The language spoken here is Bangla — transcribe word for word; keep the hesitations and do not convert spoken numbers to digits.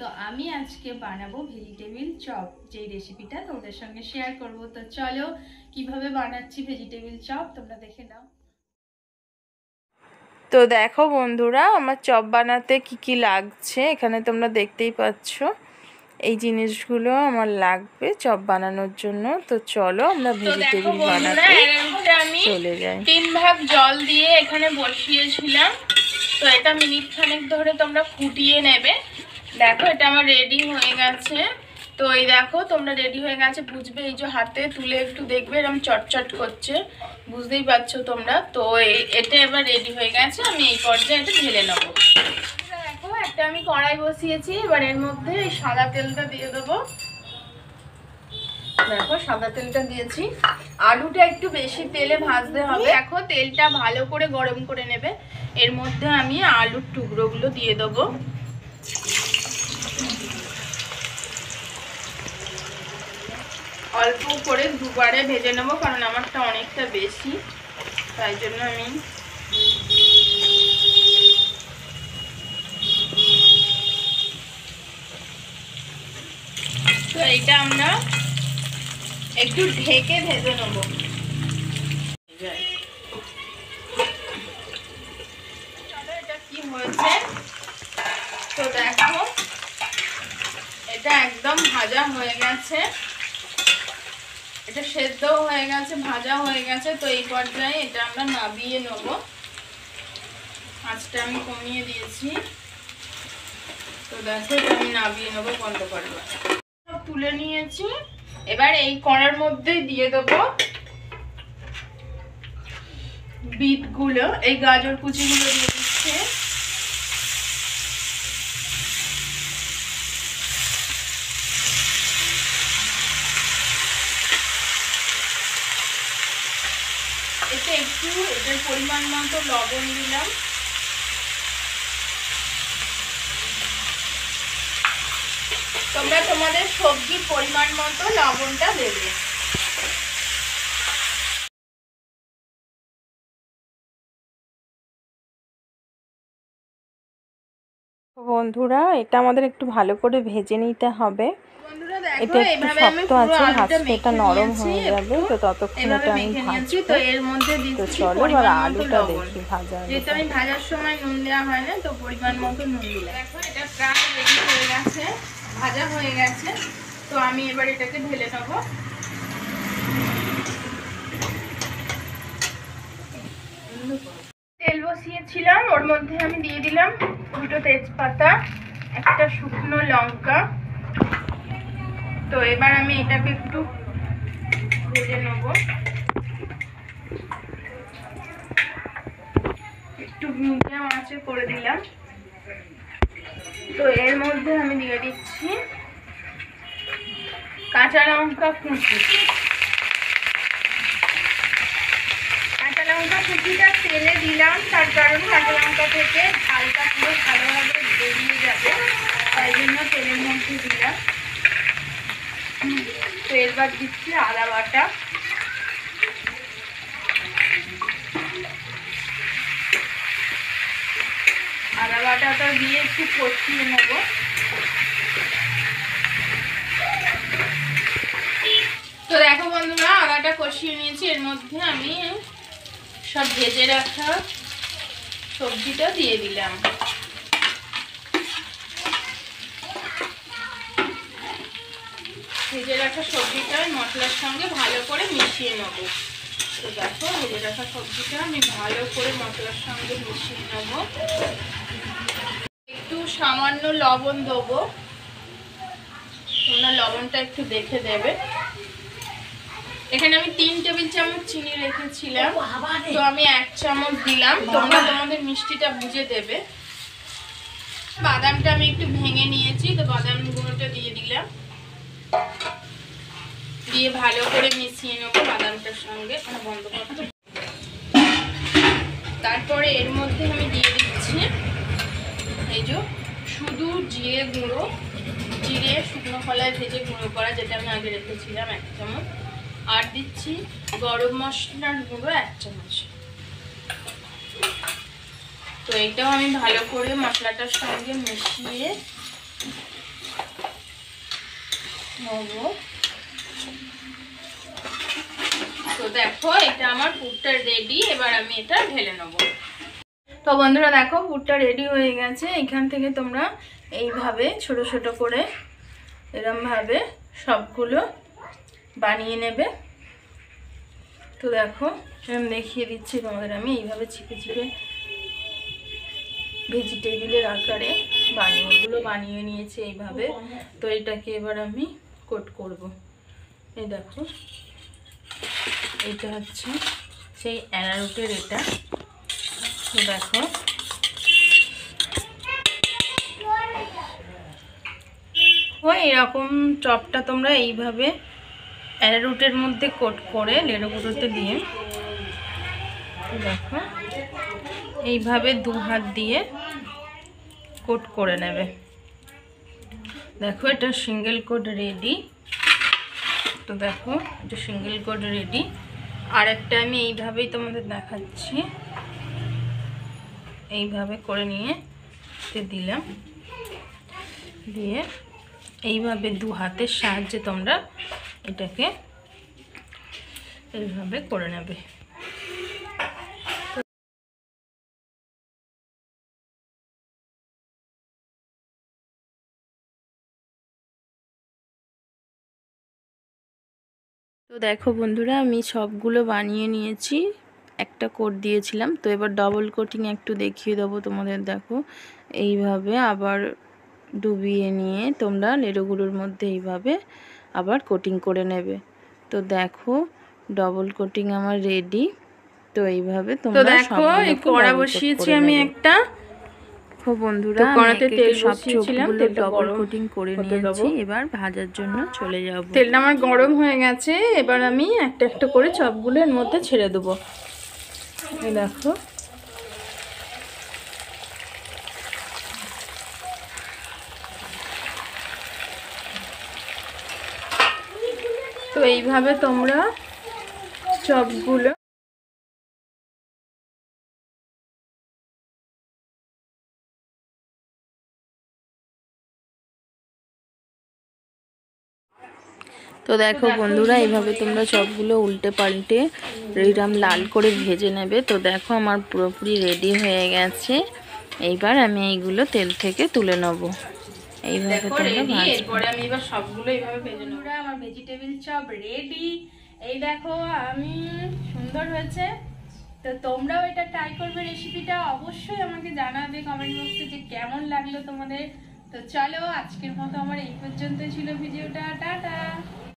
তো আমি আজকে বানাবো ভেজিটেবিল চপ, যেই রেসিপিটা তোমাদের সঙ্গে শেয়ার করব। তো চলো কিভাবে বানাচ্ছি ভেজিটেবিল চপ তোমরা দেখে নাও। তো দেখো বন্ধুরা, আমার চপ বানাতে কি কি লাগছে এখানে তোমরা দেখতেই পাচ্ছ। এই জিনিসগুলো আমার লাগবে চপ বানানোর জন্য। তো চলো আমরা ভেজিটেবিল বানাতে চলে যাই। তিন ভাগ জল দিয়ে এখানে বসিয়েছিলাম, তো এটা মিনিট খানেক ধরে তোমরা ফুটিয়ে নেবে। দেখো এটা আমার রেডি হয়ে গেছে। তো এই দেখো তোমরা রেডি হয়ে গেছে বুঝবে, এই যে হাতে তুলে একটু দেখবে এরকম চটচট করছে, বুঝতেই পারছো তোমরা। তো এটা এবার রেডি হয়ে গেছে, আমি এই পর্যায়ে এটা ঢেলে নেবো। দেখো একটা আমি কড়াই বসিয়েছি, এবার এর মধ্যে এই সাদা তেলটা দিয়ে দেবো। দেখো সাদা তেলটা দিয়েছি। আলুটা একটু বেশি তেলে ভাজতে হবে। দেখো তেলটা ভালো করে গরম করে নেবে। এর মধ্যে আমি আলুর টুকরোগুলো দিয়ে দেবো। অল্প করে দুবারে ভেজে নেবো, কারণ আমারটা অনেকটা বেশি, তাই জন্য আমি তো এইটা আমরা একটু ঢেকে ভেজে নেবো। এটা কি হয়েছে তো দেখো, এটা একদম ভাজা হয়ে গেছে, এটা সেদ্ধ হয়ে গেছে, ভাজা হয়ে গেছে। তো এই পর্যায়ে এটা আমরা নাবিয়ে নেব। আঁচটা আমি কমিয়ে দিয়েছি। তো দেখো এটা আমি নাবিয়ে নেব বন্ধ করবো। সব তুলে নিয়েছি, এবার এই কড়ার মধ্যে দিয়ে দেবো বিটগুলো, এই গাজর কুচিগুলো দিয়ে দিচ্ছে। এতে একটু এটার পরিমাণ মতো লবণ দিলাম। তোমরা তোমাদের সবজির পরিমাণ মতো লবণটা দেবে। বন্ধুরা এটা আমাদের একটু ভালো করে ভেজে নিতে হবে। এটা একটু শক্ত আছে, ভাজতে এটা নরম হয়ে যাবে। তো ততক্ষণ এটা আমি ভাজছি। তো এর মধ্যে তো চলো এবার আলুটা দেখি ভাজা। যেহেতু আমি ভাজার সময় নুন দেওয়া হয় না, তো পরিমাণ মতো নুন দিলাম। দেখো এটা প্রায় রেডি হয়ে গেছে, ভাজা হয়ে গেছে। তো আমি এবার এটাকে ঢেলে নেবো। তেল বসিয়েছিলাম, ওর মধ্যে আমি দিয়ে দিলাম দুটো তেজপাতা, একটা শুকনো লঙ্কা। তো এবার আমি এটাকে একটু ভেজে নেব, একটু মিডিয়াম আঁচে করে দিলাম। তো এর মধ্যে আমি দিয়ে দিচ্ছি কাঁচা লঙ্কা কুচি। কাঁচা লঙ্কা কুচিটা তেলে দিলাম, তার কারণ কাঁচা লঙ্কা থেকে ঝালটা পুরো ভালোভাবে বেরিয়ে যাবে, তাই জন্য তেলের মধ্যে দিলাম। তো এবার দিচ্ছি আদা বাটা, আদা বাটাটা দিয়ে একটু কষিয়ে নেব। তো দেখো বন্ধুরা, আদাটা কষিয়ে নিয়েছি, এর মধ্যে আমি সব ভেজে রাখা সবজিটা দিয়ে দিলাম। ভেজে রাখা সবজিটা মশলার সঙ্গে ভালো করে মিশিয়ে নেব। তো দেখো ভেজে রাখা সবজিটা আমি ভালো করে মশলার সঙ্গে মিশিয়ে নেব। একটু সামান্য লবণ দেবো, তোমরা লবণটা একটু দেখে দেবে। এখানে আমি তিন টেবিল চামচ চিনি রেখেছিলাম, তো আমি এক চামচ দিলাম। তোমরা তোমাদের মিষ্টিটা বুঝে দেবে। বাদামটা আমি একটু ভেঙে নিয়েছি, তো বাদাম গুঁড়োটা দিয়ে দিলাম, দিয়ে ভালো করে মিশিয়ে নেবো বাদামটার সঙ্গে। বন্ধ করতে তারপরে এর মধ্যে আমি দিয়ে দিচ্ছি এই যে শুধু জিরে গুঁড়ো, জিরে শুকনো কলায় ভেজে গুঁড়ো করা, যেটা আমি আগে রেখেছিলাম এক চামচ। আর দিচ্ছি গরম মশলার গুঁড়ো এক চামচ। তো এইটাও আমি ভালো করে মশলাটার সঙ্গে মিশিয়ে নেবো। তো দেখো এটা আমার পুরটা রেডি, এবার আমি এটা ঢেলে নেবো। তো বন্ধুরা দেখো পুরটা রেডি হয়ে গেছে। এখান থেকে তোমরা এইভাবে ছোট ছোট করে এরমভাবে সবগুলো বানিয়ে নেবে। তো দেখো এরকম দেখিয়ে দিচ্ছি তোমাদের, আমি এইভাবে চিপে চিপে ভেজিটেবিলের আকারে বানিয়ে এগুলো বানিয়ে নিয়েছি এইভাবে। তো এটাকে এবার আমি কোট করব। এই দেখো এটা হচ্ছে সেই অ্যারারুটের এটা। তো দেখো ওই এরকম চপটা তোমরা এইভাবে অ্যারারুটের মধ্যে কোট করে লেড়ো গুঁড়োতে দিয়ে দেখো এইভাবে দু হাত দিয়ে কোট করে নেবে। দেখো এটা সিঙ্গেল কোট রেডি। তো দেখো এটা সিঙ্গেল কোট রেডি। আর একটা আমি এইভাবেই তোমাদের দেখাচ্ছি, এইভাবে করে নিয়ে দিলাম, দিয়ে এইভাবে দু হাতের সাহায্যে তোমরা এটাকে এইভাবে করে নেবে। তো দেখো বন্ধুরা আমি সবগুলো বানিয়ে নিয়েছি, একটা কোট দিয়েছিলাম। তো এবার ডবল কোটিং একটু দেখিয়ে দেবো তোমাদের। দেখো এইভাবে আবার ডুবিয়ে নিয়ে তোমরা লেড়োগুলোর মধ্যে এইভাবে আবার কোটিং করে নেবে। তো দেখো ডবল কোটিং আমার রেডি। তো এইভাবে তোমরা দেখো এই কড়া বসিয়েছি আমি একটা। দেখো বন্ধুরা কড়াতে তেল সব বসিয়েছিলাম, চোখগুলো তেলটা ডবল গরম কোটিং করে হতে দেবো। নিয়েছি, এবার ভাজার জন্য চলে যাব। তেলটা আমার গরম হয়ে গেছে, এবার আমি একটা একটা করে চপগুলো এর মধ্যে ছেড়ে দেবো। এই দেখো তো এইভাবে তোমরা চপগুলো তো দেখো বন্ধুরা এইভাবে তোমরা সবগুলো উল্টে পাল্টে এইরকম লাল করে ভেজে নেবে। তো দেখো আমার পুরোপুরি রেডি হয়ে গেছে। এইবার আমি এইগুলো তেল থেকে তুলে নেব। এইভাবে তোমরা ভাজবে। এরপরে আমি এবার সবগুলো এইভাবে ভেজে নেব। আমার ভেজিটেবিল চপ রেডি। এই দেখো আমি সুন্দর হয়েছে। তো তোমরাও এটা ট্রাই করবে রেসিপিটা, অবশ্যই আমাকে জানাবে কমেন্ট বক্সে যে কেমন লাগলো তোমাদের। তো চলো আজকের মতো আমার এই পর্যন্তই ছিল ভিডিওটা। টাটা।